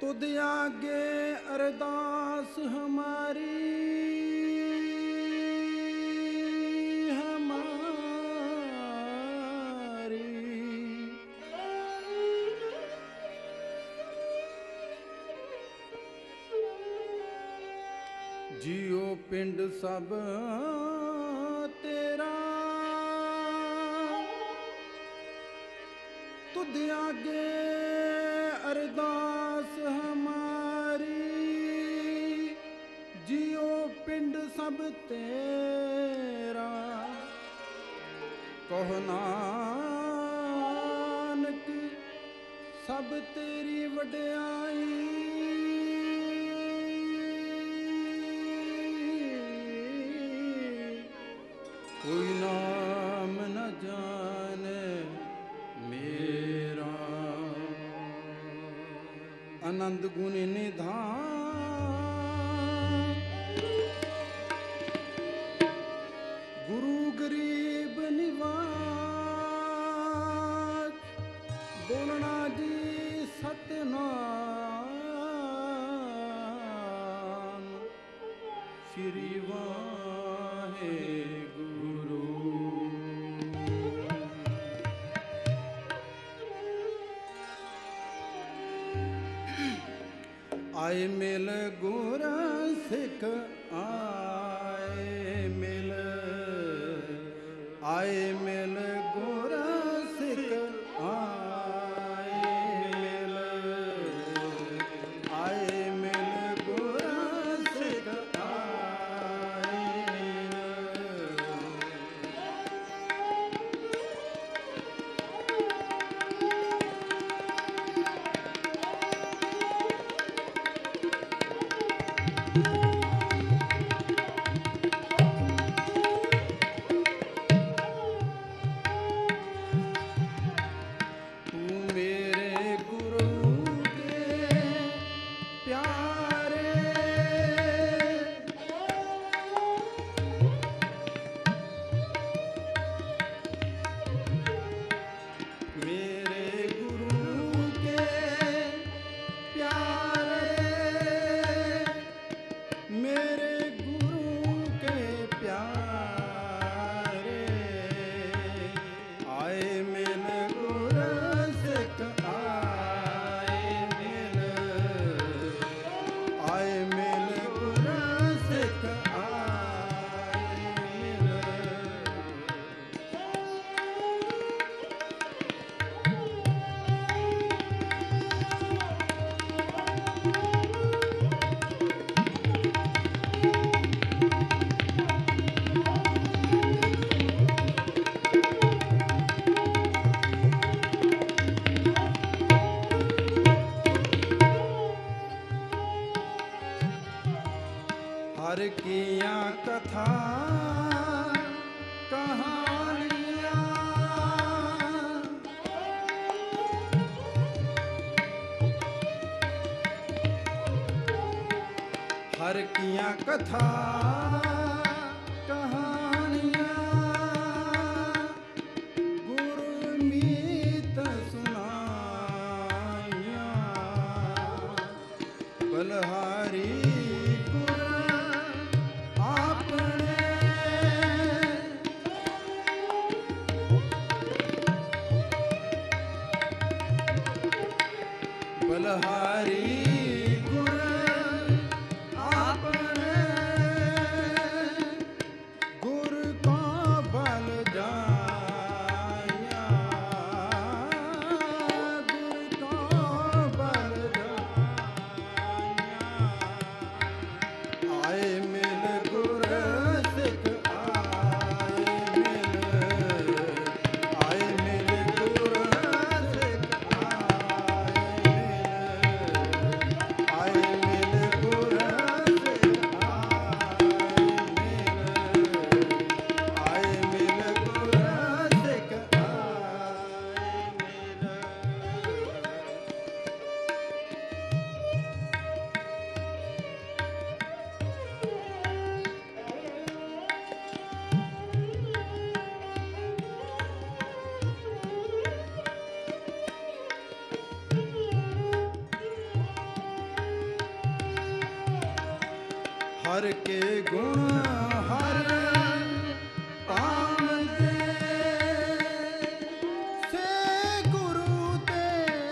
तुद आगे अरदास हमारी जियो पिंड सब तेरा तुद आगे अरदास हमारी जियो पिंड सब तेरा कहो नानक सब तेरी वड्याई कोई नाम न जाने मेरा आनंद गुण निधान गुरु गरीब निवाज बोलना जी सतनाम श्री वाहे आए मिल गुर सिख आए मिल गुर सिख आए मिल गुर सिख हर किया कथा कहानियाँ हर किया कथा कहानियाँ गुरमीत सुनाइयाँ बलहारी बलहारी गुर आपने गुर को बल जाया गुर को बल जाया आए मिल गुर सिख आए मिल गुर सिख हर के गुण हर पावते से गुरु ते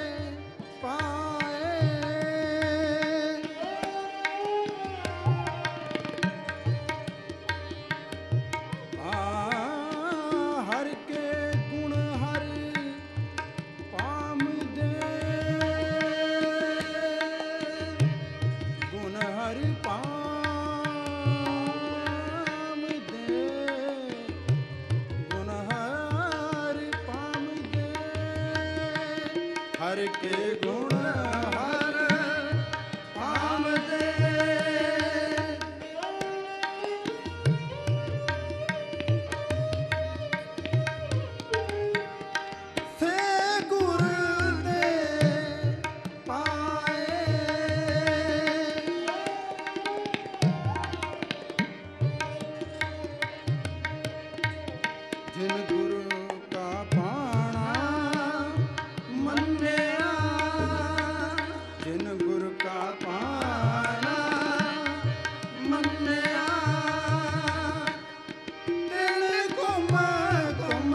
पाए। हर के गुण हर पावते गुण हर पावते गुण हर पावते हर के गुण हर पावते से गुरु ते पाए। जिन गुरु का पाना मन्निया जिन गुरु का पाना मन्निया तिन कुम कुम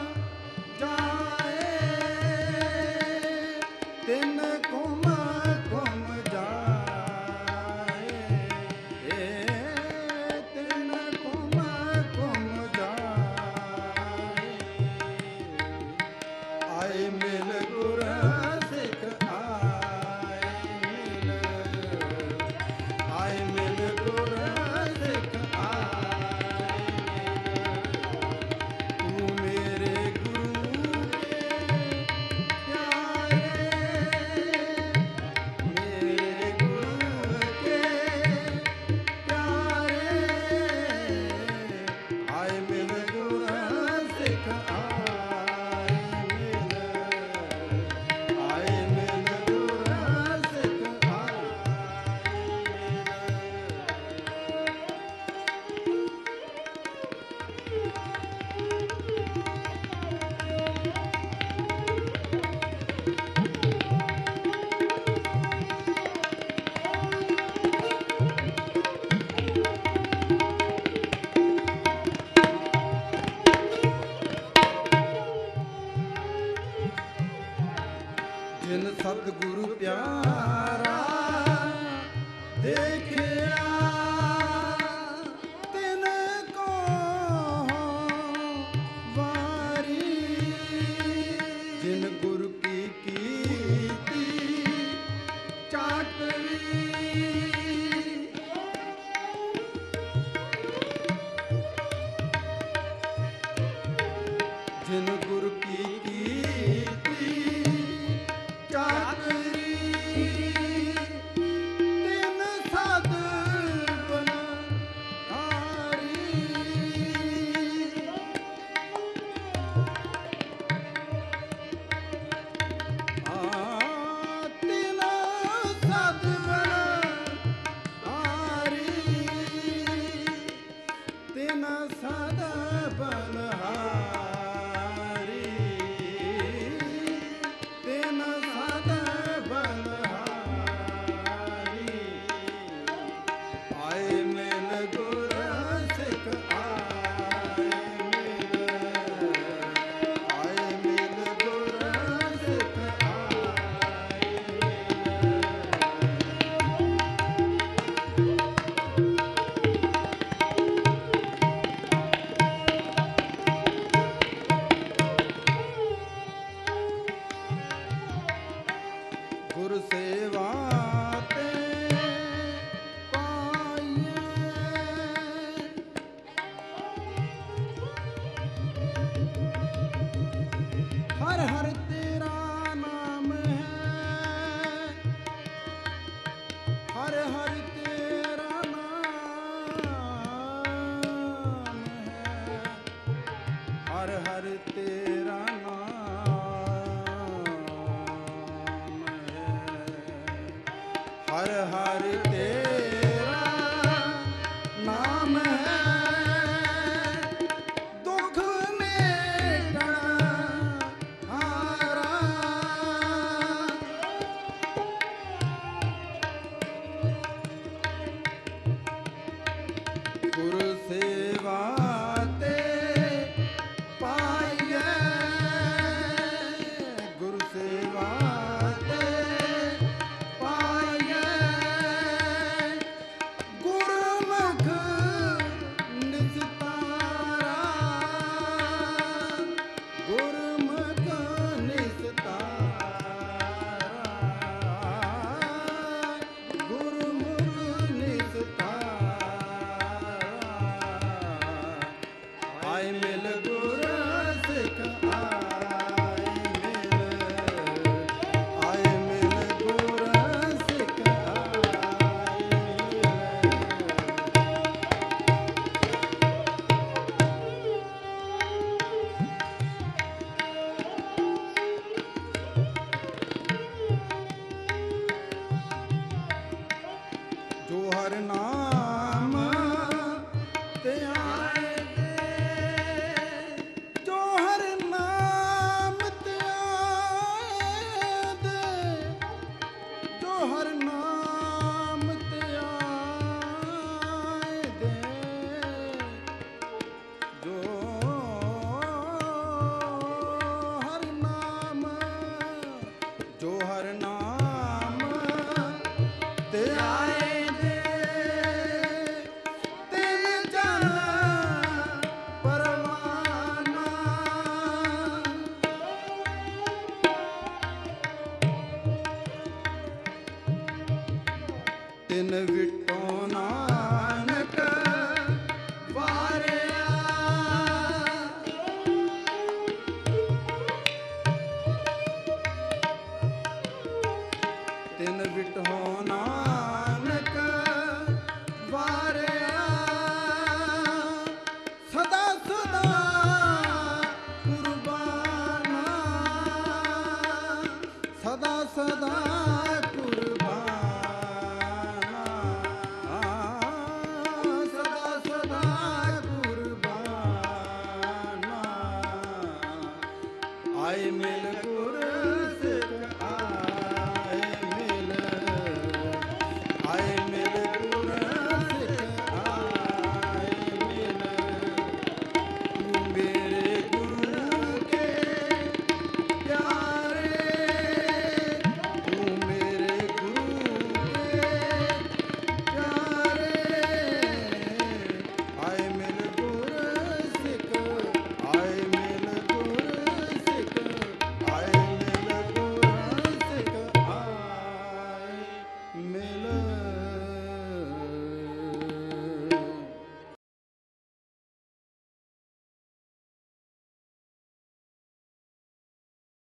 जाए तिन कुम कुम जाए तिन कुम कुम जाए। आए मिल गुर सिख आए मिल गुर सिख तू मेरे गुरु के प्यारे मेरे गुरु के प्यारे। आए मिल गुर सिख आए मिल गुर सिख जिन सतगुरु प्यारा देखिया तिन को वारी। जिन गुरु की कीर्ति चाटवी जिन गुरु की कीर्ति चाकरी तिन सद बनहारी। तिन सद बनहारी तिन सद बनहारी तिन सद बनहारी। आए मिल गुर सिख आए मिल गुर सिख गुरु सेवा ते पाइए। हर हर तेरा नाम है हर हर तेरा नाम है हर हर तेरा नाम है हर हर तेरा नाम है। दुख मेटना हारा ਤਿਨ ਵਿਟੋ ਨਾਨਕ ਵਾਰਿਆ। ਤਿਨ ਵਿਟੋ ਨਾਨਕ ਵਾਰਿਆ। ਸਦਾ ਸਦਾ ਕੁਰਬਾਨਾ, ਸਦਾ ਸਦਾ